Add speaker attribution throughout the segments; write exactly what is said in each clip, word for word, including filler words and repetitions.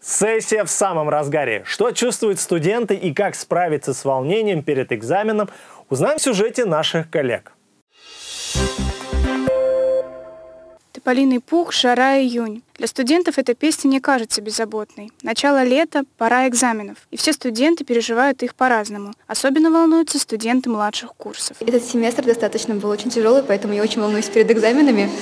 Speaker 1: Сессия в самом разгаре. Что чувствуют студенты и как справиться с волнением перед экзаменом, узнаем в сюжете наших коллег.
Speaker 2: Тополиный пух, жара, июнь. Для студентов эта песня не кажется беззаботной. Начало лета, пора экзаменов. И все студенты переживают их по-разному. Особенно волнуются студенты младших курсов.
Speaker 3: Этот семестр достаточно был очень тяжелый, поэтому я очень волнуюсь перед экзаменами.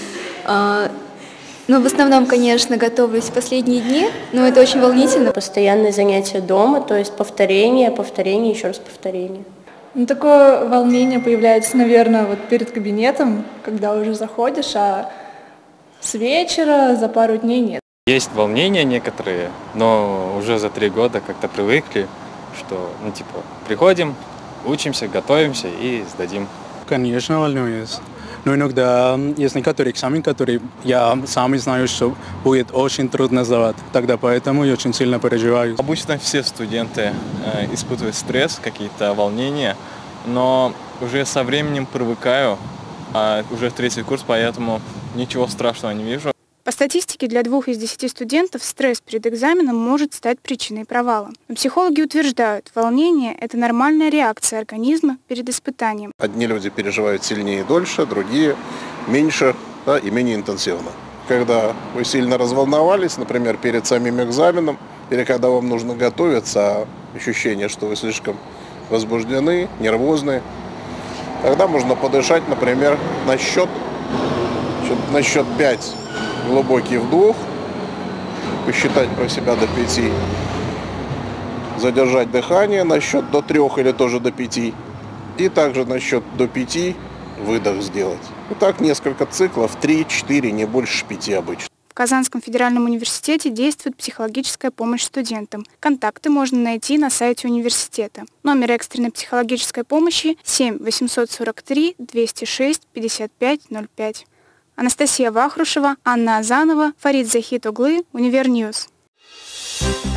Speaker 3: Но в основном, конечно, готовлюсь в последние дни, но это очень волнительно.
Speaker 4: Постоянные занятия дома, то есть повторение, повторение, еще раз повторение.
Speaker 5: Ну, такое волнение появляется, наверное, вот перед кабинетом, когда уже заходишь, а с вечера за пару дней нет.
Speaker 6: Есть волнения некоторые, но уже за три года как-то привыкли, что, ну, типа, приходим, учимся, готовимся и сдадим.
Speaker 7: Конечно, волнуюсь. Но иногда есть некоторые экзамены, которые я сам знаю, что будет очень трудно сдавать. Тогда поэтому я очень сильно переживаю.
Speaker 6: Обычно все студенты э, испытывают стресс, какие-то волнения, но уже со временем привыкаю, а уже третий курс, поэтому ничего страшного не вижу.
Speaker 2: По статистике, для двух из десяти студентов стресс перед экзаменом может стать причиной провала. Но психологи утверждают, волнение – это нормальная реакция организма перед испытанием.
Speaker 8: Одни люди переживают сильнее и дольше, другие меньше, да, и менее интенсивно. Когда вы сильно разволновались, например, перед самим экзаменом, или когда вам нужно готовиться, а ощущение, что вы слишком возбуждены, нервозны, тогда можно подышать, например, на счет, на счет пять. Глубокий вдох, посчитать про себя до пяти, задержать дыхание на счет до трех или тоже до пяти, и также на счет до пяти выдох сделать. И так несколько циклов, три-четыре, не больше пяти обычно.
Speaker 2: В Казанском федеральном университете действует психологическая помощь студентам. Контакты можно найти на сайте университета. Номер экстренной психологической помощи семь восемьсот сорок три двести шесть пятьдесят пять ноль пять. Анастасия Вахрушева, Анна Азанова, Фарид Захит Оглы, Универньюз.